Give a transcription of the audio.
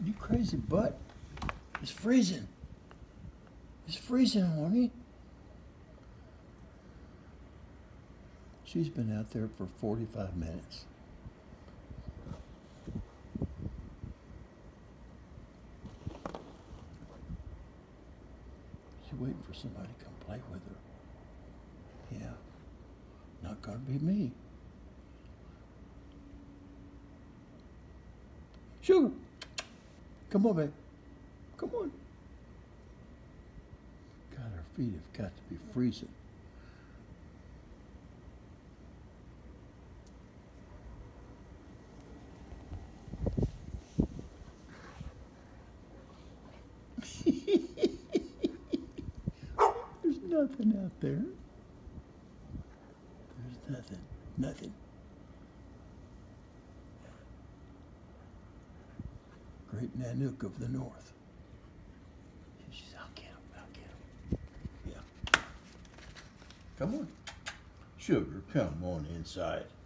You crazy butt. It's freezing. It's freezing, honey. She's been out there for 45 minutes. She's waiting for somebody to come play with her. Yeah. Not gonna be me. Sugar. Come on, babe. Come on. God, her feet have got to be freezing. There's nothing out there. There's nothing. Nothing. Great Nanook of the North. She's out, get him, out, get him. Yeah. Come on. Sugar, come on inside.